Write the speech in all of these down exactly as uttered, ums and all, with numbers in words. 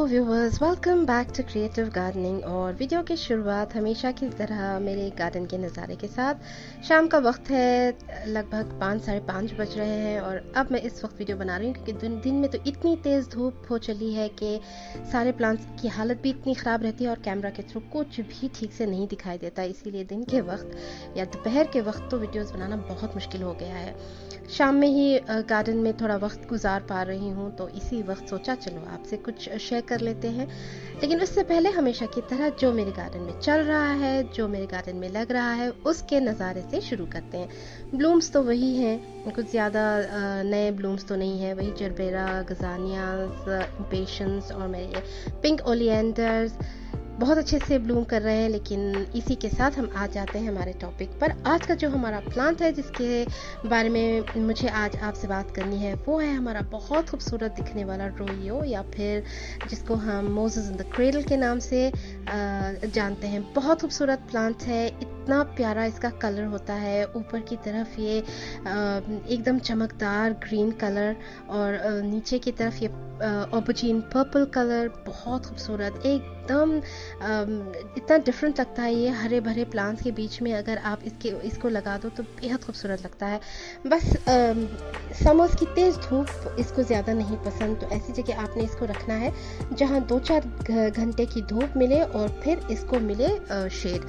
Viewers, welcome back to creative gardening. और video की शुरुआत हमेशा की तरह मेरे गार्डन के नज़ारे के साथ। शाम का वक्त है, लगभग पाँच साढ़े पाँच बज रहे हैं और अब मैं इस वक्त वीडियो बना रही हूँ क्योंकि दिन दिन में तो इतनी तेज़ धूप हो चली है कि सारे प्लांट्स की हालत भी इतनी ख़राब रहती है और कैमरा के थ्रू कुछ भी ठीक से नहीं दिखाई देता। इसीलिए दिन के वक्त या दोपहर के वक्त तो वीडियोज़ बनाना बहुत मुश्किल हो गया है। शाम में ही गार्डन में थोड़ा वक्त गुजार पा रही हूँ, तो इसी वक्त सोचा चलो आपसे कुछ शेयर कर लेते हैं। लेकिन उससे पहले हमेशा की तरह जो मेरे गार्डन में चल रहा है, जो मेरे गार्डन में लग रहा है, उसके नज़ारे से शुरू करते हैं। ब्लूम्स तो वही हैं, कुछ ज़्यादा नए ब्लूम्स तो नहीं है, वही जरबेरा, गजानियाज, इम्पेशंस और मेरे पिंक ओलिएंडर्स बहुत अच्छे से ब्लूम कर रहे हैं। लेकिन इसी के साथ हम आ जाते हैं हमारे टॉपिक पर। आज का जो हमारा प्लांट है जिसके बारे में मुझे आज आपसे बात करनी है वो है हमारा बहुत खूबसूरत दिखने वाला रोयो, या फिर जिसको हम मोजेस इन द क्रेडल के नाम से जानते हैं। बहुत खूबसूरत प्लांट है, इतना प्यारा इसका कलर होता है। ऊपर की तरफ ये एकदम चमकदार ग्रीन कलर और नीचे की तरफ ये ऑपोजीन पर्पल कलर, बहुत खूबसूरत, एकदम इतना डिफरेंट लगता है। ये हरे भरे प्लांट्स के बीच में अगर आप इसके इसको लगा दो तो बेहद खूबसूरत लगता है। बस समर्स की तेज़ धूप इसको ज़्यादा नहीं पसंद, तो ऐसी जगह आपने इसको रखना है जहाँ दो चार घंटे की धूप मिले और फिर इसको मिले शेड।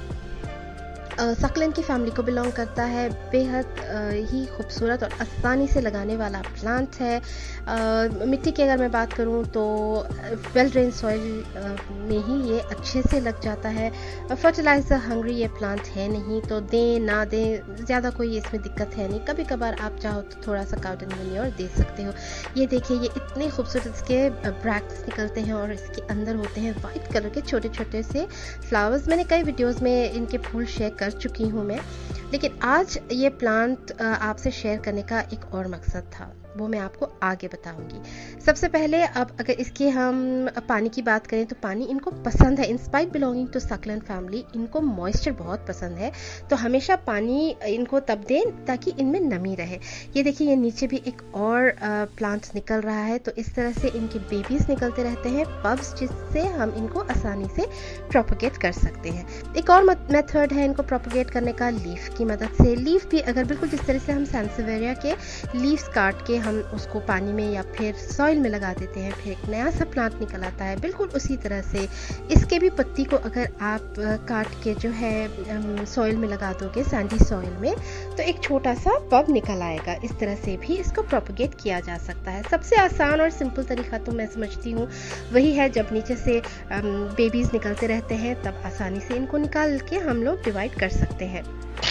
सकलेंट की फैमिली को बिलोंग करता है, बेहद ही खूबसूरत और आसानी से लगाने वाला प्लांट है। आ, मिट्टी की अगर मैं बात करूं तो वेल ड्रेन सॉइल में ही ये अच्छे से लग जाता है। फर्टिलाइज़र हंग्री ये प्लांट है नहीं, तो दें ना दें ज़्यादा कोई इसमें दिक्कत है नहीं। कभी कभार आप चाहो तो थोड़ा सा गार्डन मैन्योर दे सकते हो। ये देखिए, ये इतने खूबसूरत इसके ब्रैक्ट्स निकलते हैं और इसके अंदर होते हैं वाइट कलर के छोटे छोटे से फ्लावर्स। मैंने कई वीडियोज़ में इनके फूल शेयर कर चुकी हूँ मैं, लेकिन आज ये प्लांट आपसे शेयर करने का एक और मकसद था, वो मैं आपको आगे बताऊंगी। सबसे पहले अब अगर इसके हम पानी की बात करें तो पानी इनको पसंद है। In spite belonging to succulent family, इनको मॉइस्चर बहुत पसंद है, तो हमेशा पानी इनको तब दें ताकि इनमें नमी रहे। ये देखिए, ये नीचे भी एक और प्लांट निकल रहा है, तो इस तरह से इनके बेबीज निकलते रहते हैं, पब्स, जिससे हम इनको आसानी से प्रोपगेट कर सकते हैं। एक और मेथड है इनको प्रोपगेट करने का, लीफ की मदद से। लीफ भी अगर बिल्कुल जिस तरह से हम सैंसेवेरिया के लीव्स काट के हम उसको पानी में या फिर सॉइल में लगा देते हैं, फिर एक नया सा प्लांट निकल आता है, बिल्कुल उसी तरह से इसके भी पत्ती को अगर आप काट के जो है सॉइल में लगा दोगे, सैंडी सॉइल में, तो एक छोटा सा पब निकल आएगा। इस तरह से भी इसको प्रोपगेट किया जा सकता है। सबसे आसान और सिंपल तरीका तो मैं समझती हूँ वही है, जब नीचे से बेबीज निकलते रहते हैं तब आसानी से इनको निकाल के हम लोग डिवाइड कर सकते हैं।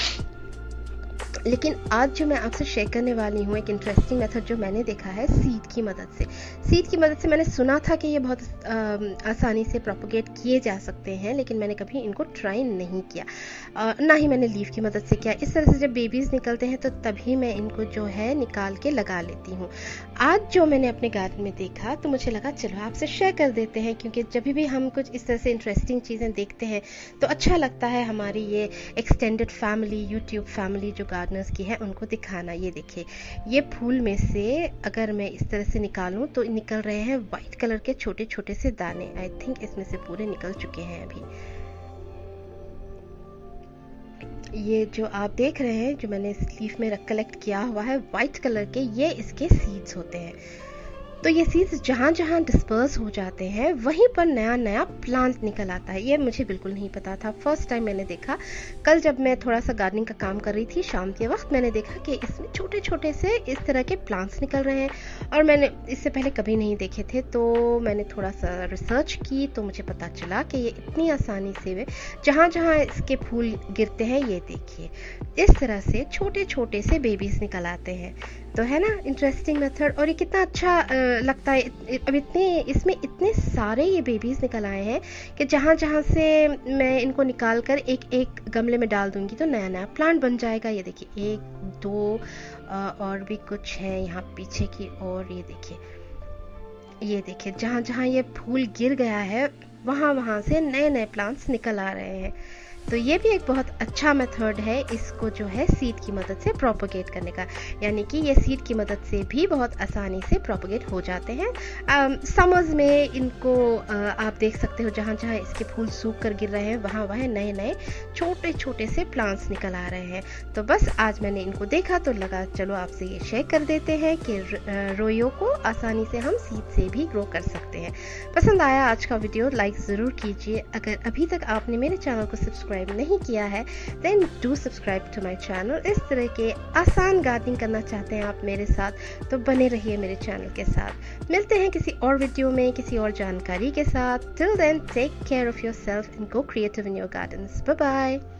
लेकिन आज जो मैं आपसे शेयर करने वाली हूँ एक इंटरेस्टिंग मेथड जो मैंने देखा है सीड की मदद से। सीड की मदद से मैंने सुना था कि ये बहुत आ, आसानी से प्रोपगेट किए जा सकते हैं, लेकिन मैंने कभी इनको ट्राई नहीं किया, आ, ना ही मैंने लीफ की मदद से किया। इस तरह से जब बेबीज़ निकलते हैं तो तभी मैं इनको जो है निकाल के लगा लेती हूँ। आज जो मैंने अपने गार्डन में देखा तो मुझे लगा चलो आपसे शेयर कर देते हैं, क्योंकि जब भी हम कुछ इस तरह से इंटरेस्टिंग चीज़ें देखते हैं तो अच्छा लगता है हमारी ये एक्सटेंडेड फैमिली, यूट्यूब फैमिली जो गार्डनर्स की है उनको दिखाना। ये देखिए, ये फूल में से अगर मैं इस तरह से निकालूं तो निकल रहे हैं वाइट कलर के छोटे छोटे से दाने। आई थिंक इसमें से पूरे निकल चुके हैं अभी। ये जो आप देख रहे हैं, जो मैंने इस लीफ में कलेक्ट किया हुआ है वाइट कलर के, ये इसके सीड्स होते हैं। तो ये सीड्स जहाँ जहाँ डिस्पर्स हो जाते हैं वहीं पर नया नया प्लांट निकल आता है। ये मुझे बिल्कुल नहीं पता था, फर्स्ट टाइम मैंने देखा। कल जब मैं थोड़ा सा गार्डनिंग का काम कर रही थी शाम के वक्त, मैंने देखा कि इसमें छोटे छोटे से इस तरह के प्लांट्स निकल रहे हैं और मैंने इससे पहले कभी नहीं देखे थे। तो मैंने थोड़ा सा रिसर्च की तो मुझे पता चला कि ये इतनी आसानी से वे जहाँ जहाँ इसके फूल गिरते हैं, ये देखिए इस तरह से छोटे छोटे से बेबीज निकल आते हैं। तो है ना इंटरेस्टिंग मेथड, और ये कितना अच्छा आ, लगता है। अब इतने इसमें इतने सारे ये बेबीज निकल आए हैं कि जहाँ जहाँ से मैं इनको निकाल कर एक एक गमले में डाल दूंगी तो नया नया प्लांट बन जाएगा। ये देखिए, एक दो आ, और भी कुछ है यहाँ पीछे की, और ये देखिए ये देखिए जहाँ जहाँ ये फूल गिर गया है वहाँ वहाँ से नए नए प्लांट्स निकल आ रहे हैं। तो ये भी एक बहुत अच्छा मेथड है इसको जो है सीड की मदद से प्रोपोगेट करने का, यानी कि ये सीड की मदद से भी बहुत आसानी से प्रोपोगेट हो जाते हैं। समर्स में इनको आ, आप देख सकते हो जहाँ जहाँ इसके फूल सूख कर गिर रहे हैं वहाँ वहाँ नए नए छोटे छोटे से प्लांट्स निकल आ रहे हैं। तो बस आज मैंने इनको देखा तो लगा चलो आपसे ये शेयर कर देते हैं कि रोयो को आसानी से हम सीड से भी ग्रो कर सकते हैं। पसंद आया आज का वीडियो लाइक ज़रूर कीजिए। अगर अभी तक आपने मेरे चैनल को सब्सक्राइब नहीं किया है then do subscribe to my channel. इस तरह के आसान गार्डनिंग करना चाहते हैं आप मेरे साथ तो बने रहिए मेरे चैनल के साथ। मिलते हैं किसी और वीडियो में किसी और जानकारी के साथ। Till then take care of yourself and go creative in your gardens. Bye bye.